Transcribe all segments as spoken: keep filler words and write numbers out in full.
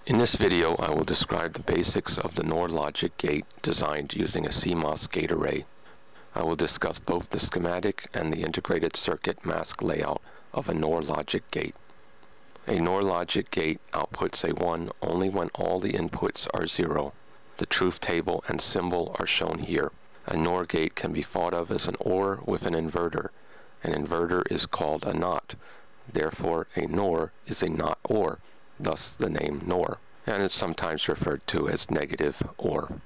In this video, I will describe the basics of the NOR logic gate designed using a C MOS gate array. I will discuss both the schematic and the integrated circuit mask layout of a NOR logic gate. A NOR logic gate outputs a one only when all the inputs are zero. The truth table and symbol are shown here. A NOR gate can be thought of as an OR with an inverter. An inverter is called a NOT. Therefore, a NOR is a NOT OR, thus the name NOR, and it's sometimes referred to as negative OR.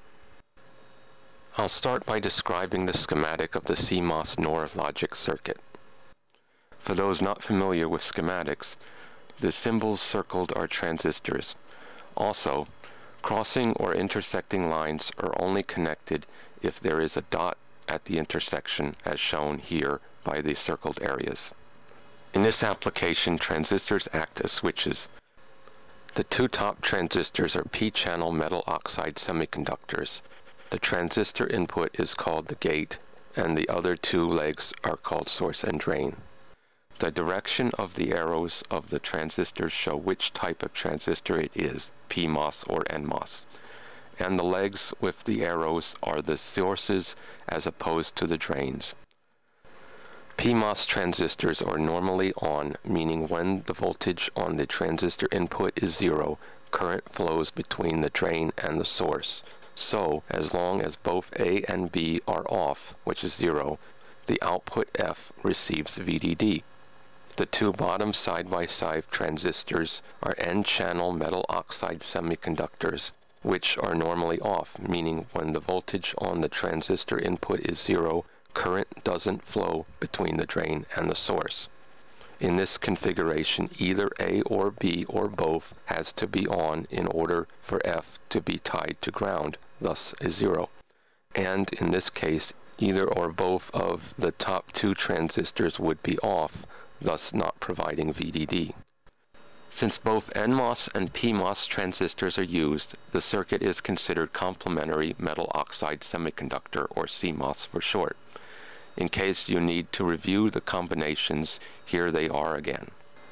I'll start by describing the schematic of the C MOS NOR logic circuit. For those not familiar with schematics, the symbols circled are transistors. Also, crossing or intersecting lines are only connected if there is a dot at the intersection, as shown here by the circled areas. In this application, transistors act as switches. The two top transistors are p-channel metal oxide semiconductors. The transistor input is called the gate, and the other two legs are called source and drain. The direction of the arrows of the transistors show which type of transistor it is, P MOS or N MOS. And the legs with the arrows are the sources as opposed to the drains. P MOS transistors are normally on, meaning when the voltage on the transistor input is zero, current flows between the drain and the source. So, as long as both A and B are off, which is zero, the output F receives V D D. The two bottom side-by-side transistors are N-channel metal oxide semiconductors, which are normally off, meaning when the voltage on the transistor input is zero, current doesn't flow between the drain and the source. In this configuration, either A or B or both has to be on in order for F to be tied to ground, thus a zero. And in this case, either or both of the top two transistors would be off, thus not providing V D D. Since both N MOS and P MOS transistors are used, the circuit is considered complementary metal oxide semiconductor, or C MOS for short. In case you need to review the combinations, here they are again.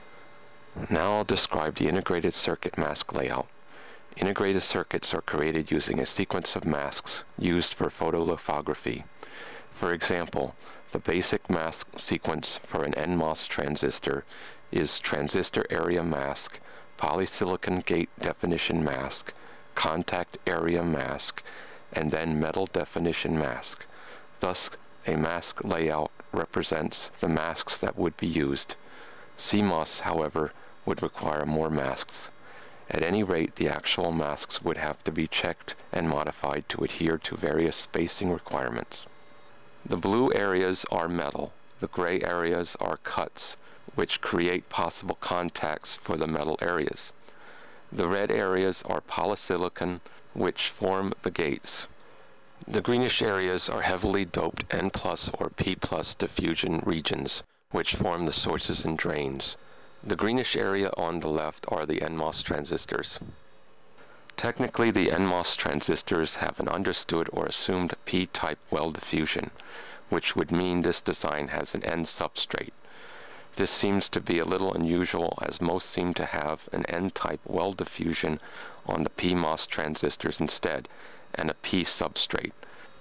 Now I'll describe the integrated circuit mask layout. Integrated circuits are created using a sequence of masks used for photolithography. For example, the basic mask sequence for an N MOS transistor is transistor area mask, polysilicon gate definition mask, contact area mask, and then metal definition mask. Thus, a mask layout represents the masks that would be used. C MOS, however, would require more masks. At any rate, the actual masks would have to be checked and modified to adhere to various spacing requirements. The blue areas are metal. The gray areas are cuts, which create possible contacts for the metal areas. The red areas are polysilicon, which form the gates. The greenish areas are heavily doped N plus or P plus diffusion regions, which form the sources and drains. The greenish area on the left are the N MOS transistors. Technically, the N MOS transistors have an understood or assumed P-type well diffusion, which would mean this design has an N substrate. This seems to be a little unusual, as most seem to have an N-type well diffusion on the P MOS transistors instead, and a P substrate.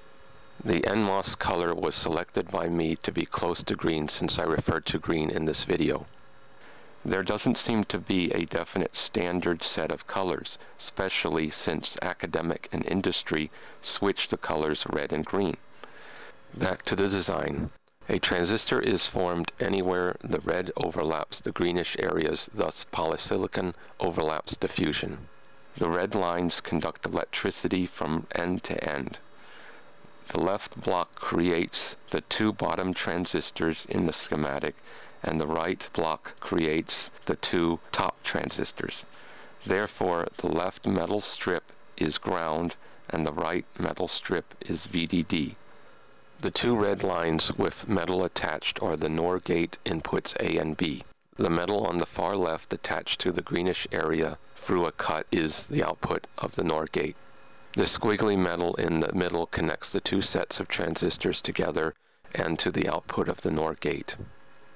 The N MOS color was selected by me to be close to green since I referred to green in this video. There doesn't seem to be a definite standard set of colors, especially since academic and industry switch the colors red and green. Back to the design. A transistor is formed anywhere the red overlaps the greenish areas, thus polysilicon overlaps diffusion. The red lines conduct electricity from end to end. The left block creates the two bottom transistors in the schematic, and the right block creates the two top transistors. Therefore, the left metal strip is ground, and the right metal strip is V D D. The two red lines with metal attached are the NOR gate inputs A and B. The metal on the far left attached to the greenish area through a cut is the output of the NOR gate. The squiggly metal in the middle connects the two sets of transistors together and to the output of the NOR gate.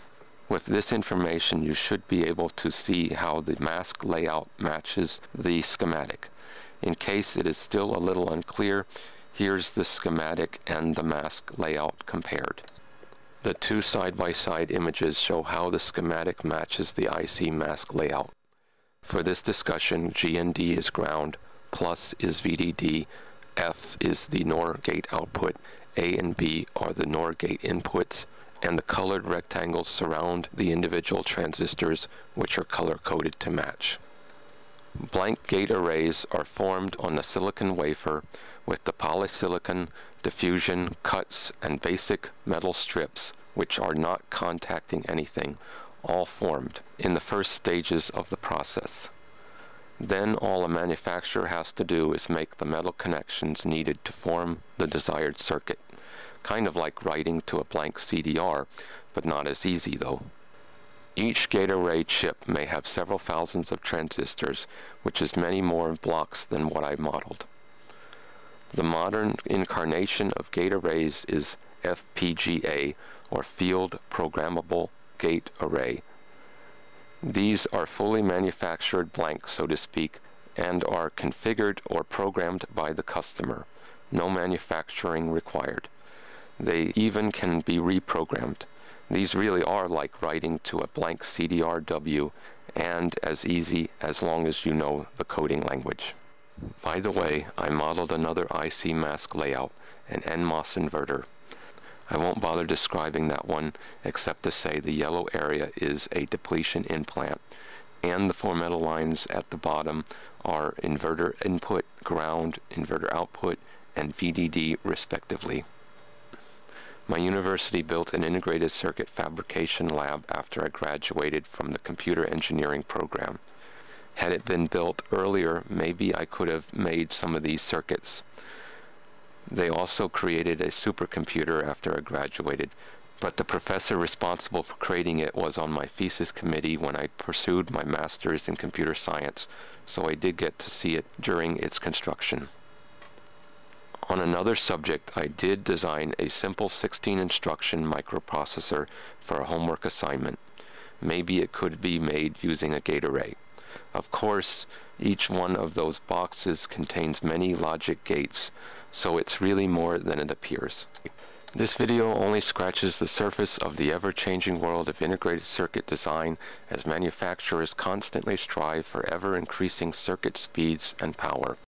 With this information, you should be able to see how the mask layout matches the schematic. In case it is still a little unclear, here's the schematic and the mask layout compared. The two side-by-side images show how the schematic matches the I C mask layout. For this discussion, G and D is ground, plus is V D D, F is the NOR gate output, A and B are the NOR gate inputs, and the colored rectangles surround the individual transistors, which are color-coded to match. Blank gate arrays are formed on the silicon wafer with the polysilicon, diffusion, cuts, and basic metal strips, which are not contacting anything, all formed in the first stages of the process. Then all a manufacturer has to do is make the metal connections needed to form the desired circuit. Kind of like writing to a blank C D R, but not as easy though. Each gate array chip may have several thousands of transistors, which is many more blocks than what I modeled. The modern incarnation of gate arrays is F P G A, or Field Programmable Gate Array. These are fully manufactured blank, so to speak, and are configured or programmed by the customer. No manufacturing required. They even can be reprogrammed. These really are like writing to a blank C D R W, and as easy as long as you know the coding language. By the way, I modeled another I C mask layout, an N MOS inverter. I won't bother describing that one, except to say the yellow area is a depletion implant, and the four metal lines at the bottom are inverter input, ground, inverter output, and V D D respectively. My university built an integrated circuit fabrication lab after I graduated from the computer engineering program. Had it been built earlier, maybe I could have made some of these circuits. They also created a supercomputer after I graduated, but the professor responsible for creating it was on my thesis committee when I pursued my master's in computer science, so I did get to see it during its construction. On another subject, I did design a simple sixteen instruction microprocessor for a homework assignment. Maybe it could be made using a gate array. Of course, each one of those boxes contains many logic gates, so it's really more than it appears. This video only scratches the surface of the ever-changing world of integrated circuit design, as manufacturers constantly strive for ever-increasing circuit speeds and power.